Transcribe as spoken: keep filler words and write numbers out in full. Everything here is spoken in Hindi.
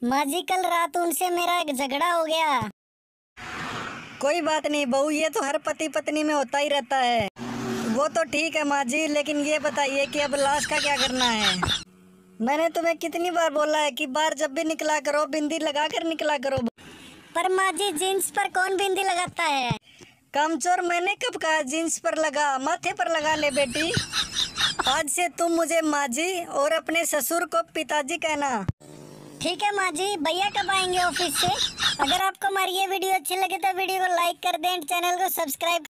माँ जी कल रात उनसे मेरा एक झगड़ा हो गया। कोई बात नहीं बहू, ये तो हर पति पत्नी में होता ही रहता है। वो तो ठीक है माँ जी, लेकिन ये बताइए कि अब लाश का क्या करना है। मैंने तुम्हें कितनी बार बोला है कि बाहर जब भी निकला करो बिंदी लगा कर निकला करो। पर माँ जी जीन्स पर कौन बिंदी लगाता है? कामचोर, मैंने कब कहा जीन्स पर लगा, माथे पर लगा ले बेटी। आज से तुम मुझे माँ जी और अपने ससुर को पिताजी कहना। ठीक है माँ जी। भैया कब आएंगे ऑफिस से? अगर आपको हमारी ये वीडियो अच्छी लगे तो वीडियो को लाइक कर दें, चैनल को सब्सक्राइब